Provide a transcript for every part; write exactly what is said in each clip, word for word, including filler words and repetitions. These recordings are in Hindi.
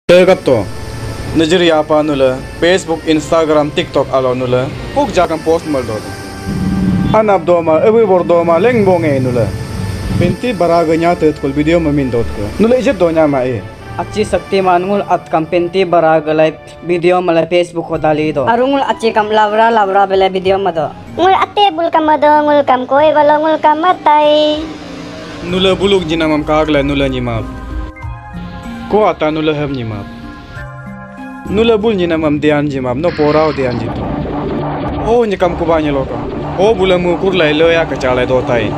Tergato Nigeria panula Facebook Instagram TikTok alonula puk jakam post maldo anap doma ewi bordoma leng bonge nula penti baraganya tetkul video mamin dot ko nula ijep donya mai अच्छी शक्ति मानूल अत कंपेंटी बरा गले वीडियो मले फेसबुक को डाली दो अरुंगुल अच्छी कम लावरा लावरा बेले वीडियो मदो ngul ate bul kam mado ngul kam koi wala ngul kam matai nula buluk jinamam kagla nula nyimap ko ata nula hem nyimap nula bul jinamam dian jimap no porao dian jitu o nyikam kubanya lokam o bulamu kurlai loya kacalai do tai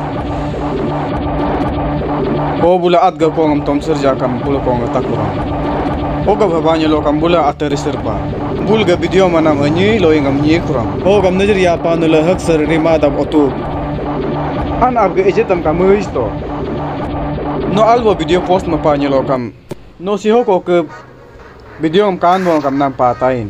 o bula atga kongam tomsir jakam bula konga takura o ga bhabanya lokam bula atari sirpa bulga video manam anyi loingam nyi kuram o gam najriya panula hak sar rima dab otu an abga ejetam ka muisto no albo video post ma panya lokam no si ho ko ke video am kan mo kam nam patain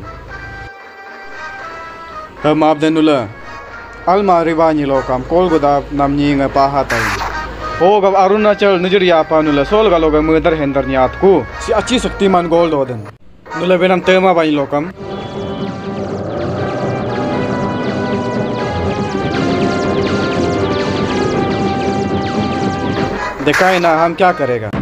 ham abdenula alma ribani lokam kol goda nam nyi nga pahatai हो गब अरुणाचल निजरिया पानुला सोल गलो ग मदर हेंदर न्यात को सी अच्छी शक्तिमान गोल्ड ओदन नुला बेनम तेमा बाई लोकम दिखाए ना हम क्या करेगा।